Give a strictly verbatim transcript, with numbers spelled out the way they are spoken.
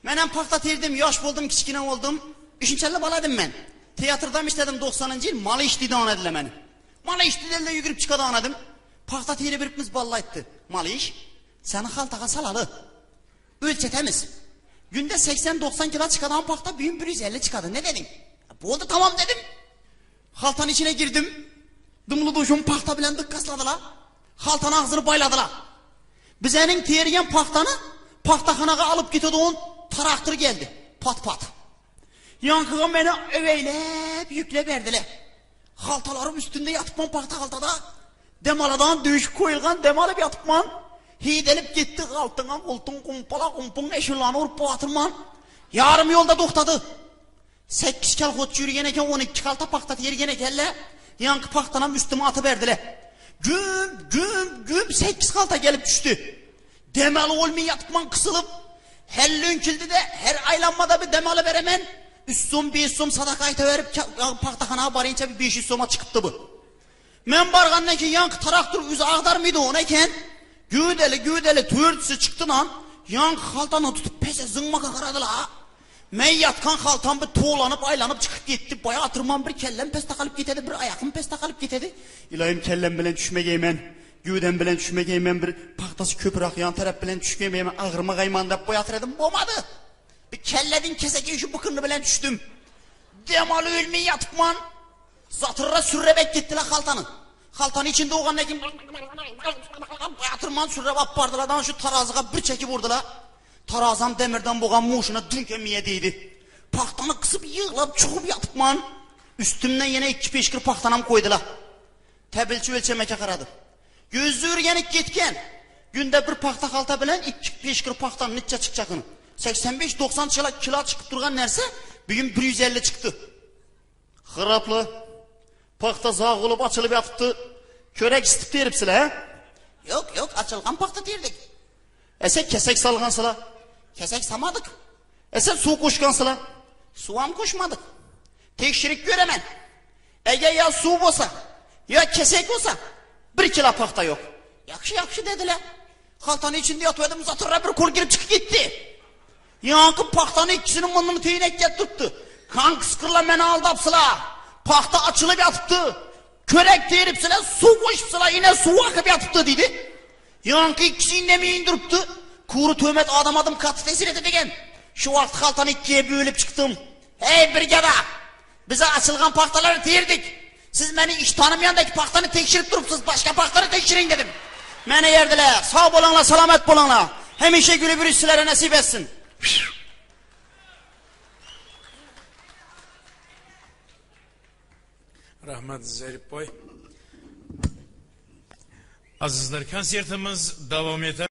Menen paxta terdim, yosh boldum, kichkina oldum. Üçüncü baladım ben. Teatrda işledim doksanıncı yıl, malı işliydi ona dediler beni. Malı işliydi yugurip çıkadı anadım. Paxta teri birimiz ballaydı. Malı iş, seni haltağa salalı. Ölçetemiz. Günde seksen doksan kilo çıkadan paxta büyün bir yüz elli çıkadı. Ne dedin? Bu oldu tamam dedim. Haltanın içine girdim. Dımlı duşum paxta bilen dıkkasladılar. Haltanın ağzını bayladılar. Bizenin teriyen paxtanı paxtaxanaga alıp gitadiğin traktör geldi. Pat pat. Yankıga beni öveylep yüklep verdiler. Haltalarım üstünde yatıpman paxta haltada. Demaladan dövüş koyulgan demalıp yatıpman. Hidelip gitti altına koltuğun kumpala kumpun eşulanı vurup batırman. Yarım yolda doktadı. sekiz kel koç yürüyen eken on iki kalta paxta tergen ekenle. Yankı paxtanam üstüme atı verdiler. Güm güm güm sekiz kalta gelip düştü. Demalı olmayı yatıpman kısılıp. Hellün kildi de her aylanmada bir demalı veremen. Üç som beş som sadakayta verip paxtaxanaga barınca bir beş yüz soma çıkıptı bu. Men bargandan ki yankı traktör yüzü ağdar mıydı ona eken. Güdeli güdeli törtüsü çıktı lan. Yankı haltanı tutup pese zıngmaka karadı la. Men yatkan haltan bir tuğlanıp aylanıp çıkıp gitti. Baya atırman bir kellem pes takalıp gitedi. Bir ayakım pes takalıp gitedi. İlayim kellem bilen düşme geymen. Güden bilen düşme geymen. Bir paxtası köpürak yan taraf bilen düşme geymen. Ağırma gayman da boyatırdım. Bomadı. Bir kelledin keseke şu bıkırını bilen düştüm. Demalı ölmeyi yatıpman. Zatırra sürrebek gittiler haltanın. Haltanın içinde oğan nekin yatırman sürreb appardılardan şu tarazıga bir çekip vurdular. Tarazam demirden boğan muşuna dün kemiye değdi. Paxtanı kısıp yığılıp çıkıp yatıpman. Üstümden yine iki peşkir paxtanam koydular. Tebilçi ölçemeke karadı. Gözlüğür yenik gitken. Günde bir paxta halta bilen iki peşkir paxtanın nitçe çıkacakını. seksen beş doksan kilo çıkıp durgan nerse bugün bir yüz elli çıktı. Hıraplı. Paxta zağ olup açılıp yatıptı. Körek istip deripsile he? Yok yok açılgan paxta derdik. E sen kesek salgansıla? Kesek samadık. E sen su koşkansıla? Suam koşmadık. Tekşirik göremen. Ege ya su olsa ya kesek olsa bir kilo paxta yok. Yakşı yakşı dediler. Haltanın içinde yatıverdim zatırra bir kol girip çıkıp gitti. Yankı paxtanın ikisinin mınını teynek tuttu. Kan kıskırla beni aldapsıla. Paxta açılıp yatıptı. Körek deripsile su koşupsıla yine su akıp yatıptı dedi. Yankı ikisi inlemeyi indiripti. Kuru töhmet adam adım katı tesir edilgen. Şu vakti haltanı ikiye bölüp çıktım. Hey brigada. Bize açılgan paxtaları terdik. Siz beni iş tanımayandaki paxtanı tekşirip durupsuz. Başka paxtanı tekşirin dedim. Mene yerdiler. Sağ bolanla salamet bolanla. Hem işe gülü bir işçilere nasip etsin. Rahmet Zarip boy. Azizler, konsertimiz devam eder.